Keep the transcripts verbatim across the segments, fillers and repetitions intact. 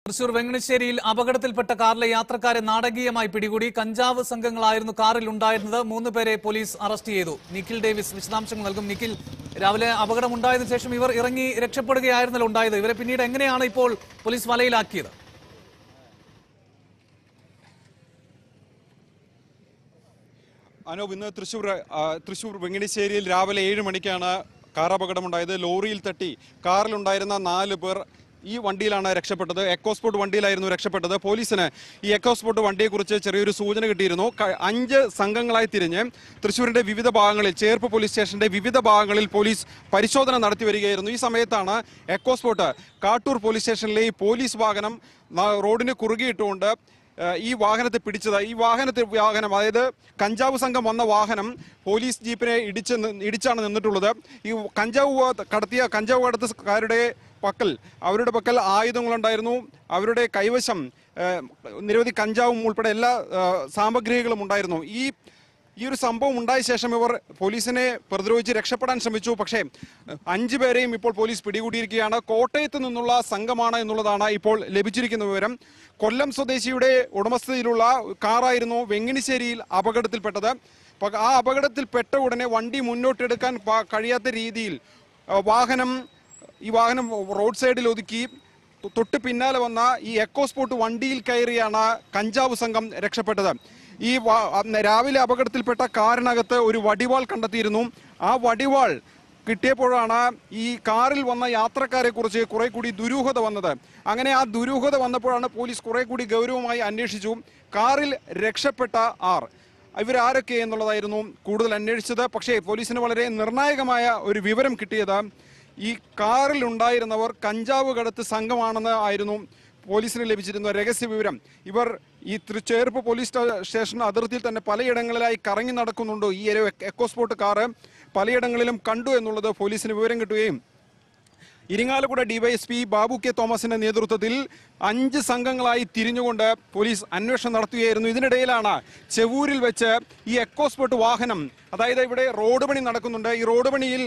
തൃശൂർ വെങ്ങണിശ്ശേരിയിൽ അപകടത്തിൽപ്പെട്ട കാറിലെ യാത്രക്കാരെ നാടകീയമായി പിടികൂടി. കഞ്ചാവ് സംഘങ്ങളായിരുന്നു കാറിൽ ഉണ്ടായിരുന്നത്. മൂന്ന് പേരെ പോലീസ് അറസ്റ്റ് ചെയ്തു. നിഖിൽ ഡേവിസ് വിശദാംശങ്ങൾ നൽകും. നിഖിൽ, രാവിലെ അപകടമുണ്ടായതിനു ശേഷം ഇവർ ഇറങ്ങി രക്ഷപ്പെടുകയായിരുന്നല്ലോ ഉണ്ടായത്. ഇവരെ പിന്നീട് എങ്ങനെയാണ് ഇപ്പോൾ പോലീസ് വലയിലാക്കിയത്? അനൂപ്, ഇന്ന് തൃശ്ശൂർ തൃശ്ശൂർ വെങ്ങണിശ്ശേരിയിൽ രാവിലെ ഏഴ് മണിക്കാണ് കാർ അപകടമുണ്ടായത്. ലോറിയിൽ തട്ടി കാറിലുണ്ടായിരുന്ന നാല് പേർ ഈ വണ്ടിയിലാണ് രക്ഷപ്പെട്ടത്. എക്കോസ്പോർട്ട് വണ്ടിയിലായിരുന്നു രക്ഷപ്പെട്ടത്. പോലീസിന് ഈ എക്കോസ്പോർട്ട് വണ്ടിയെക്കുറിച്ച് ചെറിയൊരു സൂചന കിട്ടിയിരുന്നു. അഞ്ച് സംഘങ്ങളായി തിരിഞ്ഞ് തൃശ്ശൂരിന്റെ വിവിധ ഭാഗങ്ങളിൽ, ചേർപ്പ് പോലീസ് സ്റ്റേഷന്റെ വിവിധ ഭാഗങ്ങളിൽ പോലീസ് പരിശോധന നടത്തി വരികയായിരുന്നു. ഈ സമയത്താണ് എക്കോസ്പോർട്ട് കാട്ടൂർ പോലീസ് സ്റ്റേഷനിലെ ഈ പോലീസ് വാഹനം റോഡിന് കുറുകിയിട്ടുകൊണ്ട് ഈ വാഹനത്തെ പിടിച്ചത്. ഈ വാഹനത്തെ വാഹനം അതായത് കഞ്ചാവ് സംഘം വന്ന വാഹനം പോലീസ് ജീപ്പിനെ ഇടിച്ച് ഇടിച്ചാണ് നിന്നിട്ടുള്ളത്. ഈ കഞ്ചാവ് കടത്തിയ കഞ്ചാവ് കടത്തുകാരുടെ പക്കൽ അവരുടെ പക്കൽ ആയുധങ്ങളുണ്ടായിരുന്നു. അവരുടെ കൈവശം നിരവധി കഞ്ചാവും ഉൾപ്പെടെ എല്ലാ സാമഗ്രികളും ഉണ്ടായിരുന്നു. ഈ ഈ ഒരു സംഭവം ഉണ്ടായ ശേഷം ഇവർ പോലീസിനെ പ്രതിരോധിച്ച് രക്ഷപ്പെടാൻ ശ്രമിച്ചു. പക്ഷേ അഞ്ചു പേരെയും ഇപ്പോൾ പോലീസ് പിടികൂടിയിരിക്കുകയാണ്. കോട്ടയത്ത് നിന്നുള്ള സംഘമാണ് എന്നുള്ളതാണ് ഇപ്പോൾ ലഭിച്ചിരിക്കുന്ന വിവരം. കൊല്ലം സ്വദേശിയുടെ ഉടമസ്ഥതയിലുള്ള കാറായിരുന്നു വെങ്ങണിശ്ശേരിയിൽ അപകടത്തിൽപ്പെട്ടത്. ആ അപകടത്തിൽപ്പെട്ട ഉടനെ വണ്ടി മുന്നോട്ടെടുക്കാൻ കഴിയാത്ത രീതിയിൽ വാഹനം ഈ വാഹനം റോഡ് സൈഡിൽ ഒതുക്കി തൊട്ട് പിന്നാലെ വന്ന ഈ എക്കോസ്പോർട്ട് വണ്ടിയിൽ കയറിയാണ് കഞ്ചാവ് സംഘം രക്ഷപ്പെട്ടത്. ഈ രാവിലെ അപകടത്തിൽപ്പെട്ട കാറിനകത്ത് ഒരു വടിവാൾ കണ്ടെത്തിയിരുന്നു. ആ വടിവാൾ കിട്ടിയപ്പോഴാണ് ഈ കാറിൽ വന്ന യാത്രക്കാരെ കുറിച്ച് കുറെ കൂടി ദുരൂഹത വന്നത്. അങ്ങനെ ആ ദുരൂഹത വന്നപ്പോഴാണ് പോലീസ് കുറെ കൂടി ഗൗരവമായി അന്വേഷിച്ചു. കാറിൽ രക്ഷപ്പെട്ട ആർ ഇവരാരൊക്കെ എന്നുള്ളതായിരുന്നു കൂടുതൽ അന്വേഷിച്ചത്. പക്ഷേ പോലീസിന് വളരെ നിർണായകമായ ഒരു വിവരം കിട്ടിയത് ഈ കാറിൽ ഉണ്ടായിരുന്നവർ കഞ്ചാവ് കടത്ത് സംഘമാണെന്ന് ആയിരുന്നു പോലീസിന് ലഭിച്ചിരുന്ന രഹസ്യ വിവരം. ഇവർ ഈ ചേർപ്പ് പോലീസ് സ്റ്റേഷൻ അതിർത്തിയിൽ തന്നെ പലയിടങ്ങളിലായി കറങ്ങി നടക്കുന്നുണ്ടോ ഈ ഒരു എക്കോസ്പോർട്ട് കാറ് പലയിടങ്ങളിലും കണ്ടു എന്നുള്ളത് പോലീസിന് വിവരം കിട്ടുകയും ഇരിങ്ങാലക്കുട ഡിവൈഎസ്പി ബാബു കെ തോമസിന്റെ നേതൃത്വത്തിൽ അഞ്ച് സംഘങ്ങളായി തിരിഞ്ഞുകൊണ്ട് പോലീസ് അന്വേഷണം നടത്തുകയായിരുന്നു. ഇതിനിടയിലാണ് ചെവൂരിൽ വെച്ച് ഈ എക്കോസ്പോർട്ട് വാഹനം, അതായത് ഇവിടെ റോഡ് പണി നടക്കുന്നുണ്ട്. ഈ റോഡ് പണിയിൽ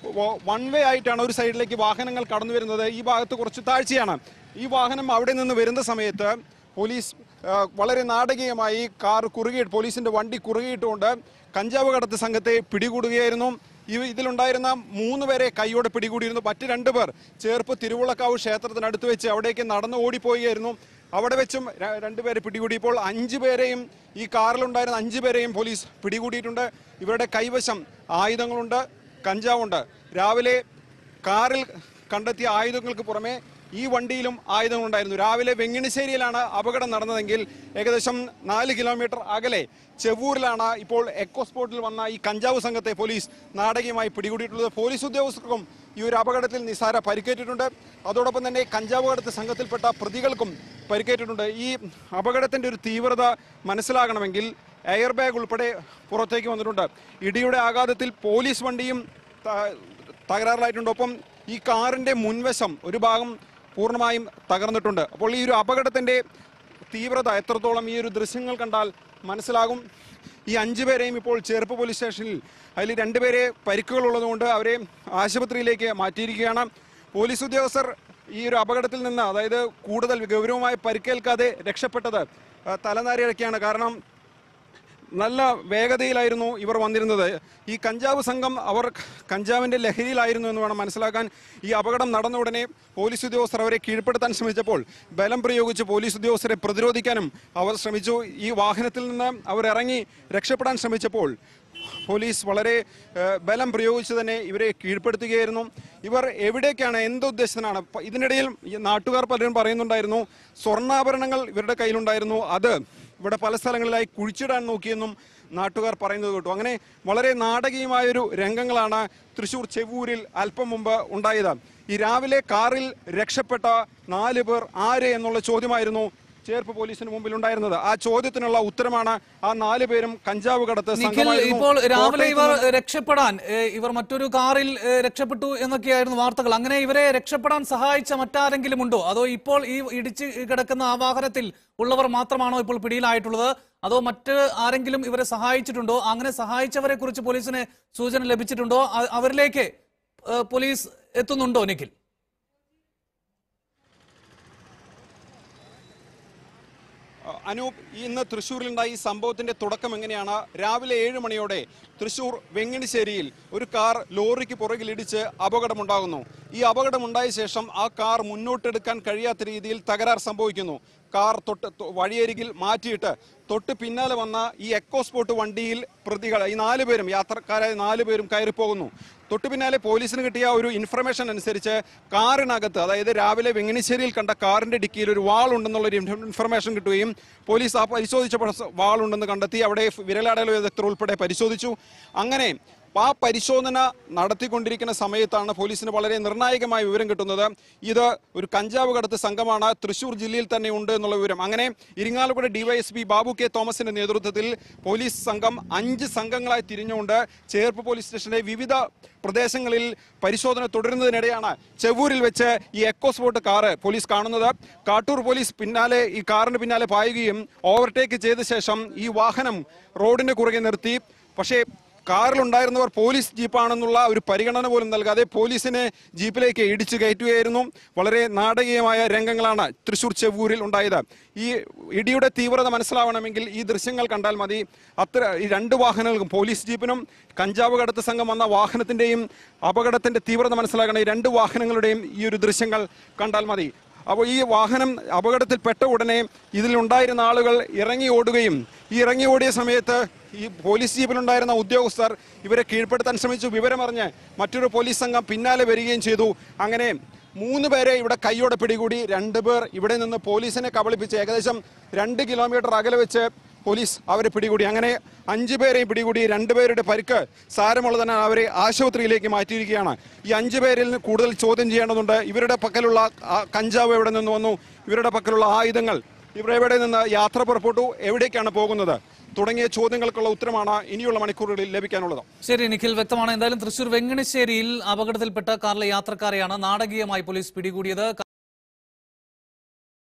വൺ വേ ആയിട്ടാണ് ഒരു സൈഡിലേക്ക് വാഹനങ്ങൾ കടന്നു വരുന്നത്. ഈ ഭാഗത്ത് കുറച്ച് താഴ്ചയാണ്. ഈ വാഹനം അവിടെ നിന്ന് വരുന്ന സമയത്ത് പോലീസ് വളരെ നാടകീയമായി കാർ കുറുകി പോലീസിന്റെ വണ്ടി കുറുകിയിട്ടുകൊണ്ട് കഞ്ചാവ് കടത്ത് സംഘത്തെ പിടികൂടുകയായിരുന്നു. ഈ ഇതിലുണ്ടായിരുന്ന മൂന്ന് പേരെ കൈയോടെ പിടികൂടിയിരുന്നു. മറ്റ് രണ്ടുപേർ ചേർപ്പ് തിരുവുള്ളക്കാവ് ക്ഷേത്രത്തിനടുത്ത് വെച്ച് അവിടേക്ക് നടന്നു ഓടിപ്പോവുകയായിരുന്നു. അവിടെ വെച്ചും രണ്ടുപേരെ പിടികൂടി. ഇപ്പോൾ അഞ്ചു പേരെയും ഈ കാറിലുണ്ടായിരുന്ന അഞ്ചു പേരെയും പോലീസ് പിടികൂടിയിട്ടുണ്ട്. ഇവരുടെ കൈവശം ആയുധങ്ങളുണ്ട്, കഞ്ചാവുണ്ട്. രാവിലെ കാറിൽ കണ്ടെത്തിയ ആയുധങ്ങൾക്ക് പുറമെ ഈ വണ്ടിയിലും ആയുധങ്ങളുണ്ടായിരുന്നു. രാവിലെ വെങ്ങണിശ്ശേരിയിലാണ് അപകടം നടന്നതെങ്കിൽ ഏകദേശം നാല് കിലോമീറ്റർ അകലെ ചെവൂരിലാണ് ഇപ്പോൾ എക്കോസ്പോർട്ടിൽ വന്ന ഈ കഞ്ചാവ് സംഘത്തെ പോലീസ് നാടകീയമായി പിടികൂടിയിട്ടുള്ളത്. പോലീസ് ഉദ്യോഗസ്ഥർക്കും ഈ ഒരു അപകടത്തിൽ നിസ്സാര പരിക്കേറ്റിട്ടുണ്ട്. അതോടൊപ്പം തന്നെ കഞ്ചാവ് കടത്ത് സംഘത്തിൽപ്പെട്ട പ്രതികൾക്കും പരിക്കേറ്റിട്ടുണ്ട്. ഈ അപകടത്തിന്റെ ഒരു തീവ്രത മനസ്സിലാകണമെങ്കിൽ എയർ ബാഗ് ഉൾപ്പെടെ പുറത്തേക്ക് വന്നിട്ടുണ്ട്. ഇടിയുടെ ആഘാതത്തിൽ പോലീസ് വണ്ടിയും തകരാറിലായിട്ടുണ്ട്. ഒപ്പം ഈ കാറിന്റെ മുൻവശം ഒരു ഭാഗം പൂർണ്ണമായും തകർന്നിട്ടുണ്ട്. അപ്പോൾ ഈ ഒരു അപകടത്തിന്റെ തീവ്രത എത്രത്തോളം ഈ ഒരു ദൃശ്യങ്ങൾ കണ്ടാൽ മനസ്സിലാകും. ഈ അഞ്ചു പേരെയും ഇപ്പോൾ ചേർപ്പ് പോലീസ് സ്റ്റേഷനിൽ, അതിൽ രണ്ടുപേരെ പരിക്കുകൾ ഉള്ളതുകൊണ്ട് അവരെ ആശുപത്രിയിലേക്ക് മാറ്റിയിരിക്കുകയാണ്. പോലീസ് ഉദ്യോഗസ്ഥർ ഈ ഒരു അപകടത്തിൽ നിന്ന്, അതായത് കൂടുതൽ ഗൗരവമായി പരിക്കേൽക്കാതെ രക്ഷപ്പെട്ടത് തലനാരിഴക്കാണ്. കാരണം നല്ല വേഗതയിലായിരുന്നു ഇവർ വന്നിരുന്നത്. ഈ കഞ്ചാവ് സംഘം അവർ കഞ്ചാവിന്റെ ലഹരിയിലായിരുന്നു എന്ന് വേണം മനസ്സിലാക്കാൻ. ഈ അപകടം നടന്ന ഉടനെ പോലീസ് ഉദ്യോഗസ്ഥർ അവരെ കീഴ്പ്പെടുത്താൻ ശ്രമിച്ചപ്പോൾ ബലം പ്രയോഗിച്ച് പോലീസ് ഉദ്യോഗസ്ഥരെ പ്രതിരോധിക്കാനും അവർ ശ്രമിച്ചു. ഈ വാഹനത്തിൽ നിന്ന് അവർ ഇറങ്ങി രക്ഷപ്പെടാൻ ശ്രമിച്ചപ്പോൾ പോലീസ് വളരെ ബലം പ്രയോഗിച്ച് തന്നെ ഇവരെ കീഴ്പ്പെടുത്തുകയായിരുന്നു. ഇവർ എവിടേക്കാണ്, എന്തുദ്ദേശത്തിനാണ്? ഇതിനിടയിൽ നാട്ടുകാർ പലരും പറയുന്നുണ്ടായിരുന്നു സ്വർണ്ണാഭരണങ്ങൾ ഇവരുടെ കയ്യിലുണ്ടായിരുന്നു, അത് ഇവിടെ പല സ്ഥലങ്ങളിലായി കുഴിച്ചിടാൻ നോക്കിയെന്നും നാട്ടുകാർ പറയുന്നത് കേട്ടു. അങ്ങനെ വളരെ നാടകീയമായൊരു രംഗങ്ങളാണ് തൃശ്ശൂർ ചെവൂരിൽ അല്പം മുമ്പ് ഉണ്ടായത്. ഈ രാവിലെ കാറിൽ രക്ഷപ്പെട്ട നാല് പേർ ആര് എന്നുള്ള ചോദ്യമായിരുന്നു ചേർപ്പ് പോലീസിന് മുമ്പിൽ ഉണ്ടായിരുന്നത്. ആ ചോദ്യത്തിനുള്ള ഉത്തരമാണ് ആ നാല് പേരും കഞ്ചാവ് കടത്ത് സംഘമായിരുന്നു. ഇപ്പോൾ രാവിലെ ഇവർ രക്ഷപ്പെടാൻ ഇവർ മറ്റൊരു കാറിൽ രക്ഷപ്പെട്ടു എന്നൊക്കെയായിരുന്നു വാർത്തകൾ. അങ്ങനെ ഇവരെ രക്ഷപ്പെടാൻ സഹായിച്ച മറ്റാരെങ്കിലും ഉണ്ടോ? അതോ ഇപ്പോൾ ഈ ഇടിച്ച് കിടക്കുന്ന ആ വാഹനത്തിൽ ഉള്ളവർ മാത്രമാണോ ഇപ്പോൾ പിടിയിലായിട്ടുള്ളത്? അതോ മറ്റ് ആരെങ്കിലും ഇവരെ സഹായിച്ചിട്ടുണ്ടോ? അങ്ങനെ സഹായിച്ചവരെ കുറിച്ച് പോലീസിന് സൂചന ലഭിച്ചിട്ടുണ്ടോ? അവരിലേക്ക് പോലീസ് എത്തുന്നുണ്ടോ നിഖിൽ? അനൂപ്, ഇന്ന് തൃശ്ശൂരിലുണ്ടായ ഈ സംഭവത്തിന്റെ തുടക്കം എങ്ങനെയാണ്? രാവിലെ ഏഴ് മണിയോടെ തൃശ്ശൂർ വെങ്ങിണിശ്ശേരിയിൽ ഒരു കാർ ലോറിക്ക് പുറകിലിടിച്ച് അപകടമുണ്ടാകുന്നു. ഈ അപകടമുണ്ടായ ശേഷം ആ കാർ മുന്നോട്ടെടുക്കാൻ കഴിയാത്ത രീതിയിൽ തകരാർ സംഭവിക്കുന്നു. കാർ തൊട്ട് വഴിയരികിൽ മാറ്റിയിട്ട് തൊട്ട് പിന്നാലെ വന്ന ഈ എക്കോസ്പോർട്ട് വണ്ടിയിൽ പ്രതികൾ ഈ നാല് പേരും യാത്രക്കാരായ നാല് പേരും കയറിപ്പോകുന്നു. തൊട്ടു പിന്നാലെ പോലീസിന് കിട്ടിയ ഒരു ഇൻഫർമേഷൻ അനുസരിച്ച് കാറിനകത്ത്, അതായത് രാവിലെ വെങ്ങിണിശ്ശേരിയിൽ കണ്ട കാറിന്റെ ഡിക്കിയിൽ ഒരു വാൾ ഉണ്ടെന്നുള്ളൊരു ഇൻഫർമേഷൻ കിട്ടുകയും പോലീസ് ആ പരിശോധിച്ചപ്പോൾ വാൾ ഉണ്ടെന്ന് കണ്ടെത്തി. അവിടെ വിരലടയാള വിദഗ്ധർ ഉൾപ്പെടെ പരിശോധിച്ചു. അങ്ങനെ ആ പരിശോധന നടത്തിക്കൊണ്ടിരിക്കുന്ന സമയത്താണ് പോലീസിന് വളരെ നിർണായകമായ വിവരം കിട്ടുന്നത്. ഇത് ഒരു കഞ്ചാവ് കടത്ത് സംഘമാണ്, തൃശ്ശൂർ ജില്ലയിൽ തന്നെ ഉണ്ട് എന്നുള്ള വിവരം. അങ്ങനെ ഇരിങ്ങാലക്കുട ഡിവൈഎസ്പി ബാബു കെ തോമസിന്റെ നേതൃത്വത്തിൽ പോലീസ് സംഘം അഞ്ച് സംഘങ്ങളായി തിരിഞ്ഞുകൊണ്ട് ചേർപ്പ് പോലീസ് സ്റ്റേഷന്റെ വിവിധ പ്രദേശങ്ങളിൽ പരിശോധന തുടരുന്നതിനിടെയാണ് ചെവൂരിൽ വെച്ച് ഈ എക്കോസ്പോർട്ട് കാറ് പോലീസ് കാണുന്നത്. കാട്ടൂർ പോലീസ് പിന്നാലെ ഈ കാറിന് പിന്നാലെ പായുകയും ഓവർടേക്ക് ചെയ്ത ശേഷം ഈ വാഹനം റോഡിന് കുറുകെ നിർത്തി. പക്ഷേ കാറിലുണ്ടായിരുന്നവർ പോലീസ് ജീപ്പാണെന്നുള്ള ഒരു പരിഗണന പോലും നൽകാതെ പോലീസിനെ ജീപ്പിലേക്ക് ഇടിച്ചു കയറ്റുകയായിരുന്നു. വളരെ നാടകീയമായ രംഗങ്ങളാണ് തൃശ്ശൂർ ചെവൂരിൽ ഉണ്ടായത്. ഈ ഇടിയുടെ തീവ്രത മനസ്സിലാവണമെങ്കിൽ ഈ ദൃശ്യങ്ങൾ കണ്ടാൽ മതി. അത്ര ഈ രണ്ട് വാഹനങ്ങൾക്കും, പോലീസ് ജീപ്പിനും കഞ്ചാവ് കടത്ത് സംഘം വന്ന വാഹനത്തിന്റെയും അപകടത്തിന്റെ തീവ്രത മനസ്സിലാക്കണം. ഈ രണ്ട് വാഹനങ്ങളുടെയും ഈ ഒരു ദൃശ്യങ്ങൾ കണ്ടാൽ മതി. അപ്പോൾ ഈ വാഹനം അപകടത്തിൽപ്പെട്ട ഉടനെ ഇതിലുണ്ടായിരുന്ന ആളുകൾ ഇറങ്ങി ഓടുകയും ഈ ഇറങ്ങി ഓടിയ സമയത്ത് ഈ പോലീസ് ജീപ്പിലുണ്ടായിരുന്ന ഉദ്യോഗസ്ഥർ ഇവരെ കീഴ്പ്പെടുത്താൻ ശ്രമിച്ചു. വിവരമറിഞ്ഞ് മറ്റൊരു പോലീസ് സംഘം പിന്നാലെ വരികയും ചെയ്തു. അങ്ങനെ മൂന്ന് പേരെ ഇവിടെ കൈയോടെ പിടികൂടി. രണ്ടുപേർ ഇവിടെ നിന്ന് പോലീസിനെ കബളിപ്പിച്ച് ഏകദേശം രണ്ട് കിലോമീറ്റർ അകലെ വെച്ച് പോലീസ് അവരെ പിടികൂടി. അങ്ങനെ അഞ്ചു പേരെയും പിടികൂടി. രണ്ടുപേരുടെ പരിക്ക് സാരമുള്ളതിനാൽ അവരെ ആശുപത്രിയിലേക്ക് മാറ്റിയിരിക്കുകയാണ്. ഈ അഞ്ചു പേരിൽ കൂടുതൽ ചോദ്യം ചെയ്യേണ്ടതുണ്ട്. ഇവരുടെ പക്കലുള്ള കഞ്ചാവ് എവിടെ നിന്ന് വന്നു, ഇവരുടെ പക്കലുള്ള ആയുധങ്ങൾ ഇവർ എവിടെ നിന്ന് യാത്ര പുറപ്പെട്ടു, എവിടേക്കാണ് പോകുന്നത് തുടങ്ങിയ ചോദ്യങ്ങൾക്കുള്ള ഉത്തരമാണ് ഇനിയുള്ള മണിക്കൂറുകളിൽ ലഭിക്കാനുള്ളത്. ശരി നിഖിൽ, വ്യക്തമാണ്. എന്തായാലും തൃശൂർ വെങ്ങിണിശ്ശേരിയിൽ അപകടത്തിൽപ്പെട്ട കാറിലെ യാത്രക്കാരെയാണ് നാടകീയമായി പോലീസ് പിടികൂടിയത്.